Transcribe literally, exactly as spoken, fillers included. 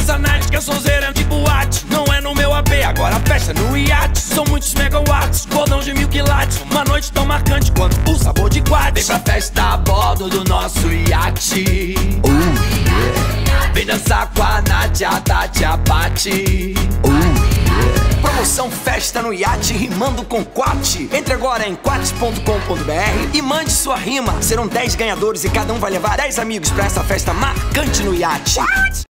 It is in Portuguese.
Essa night que eu sonzeira de boate. Não é no meu A P, agora a festa no iate. São muitos megawatts, cordão de mil quilates. Uma noite tão marcante quanto o sabor de quat. Vem pra festa a bordo do nosso iate. uh, yeah. Vem dançar com a Nádia, a Tati, a Pati. uh, yeah. Promoção Festa no Iate rimando com quat. Entre agora em quat ponto com ponto br e mande sua rima. Serão dez ganhadores e cada um vai levar dez amigos pra essa festa marcante no iate. What?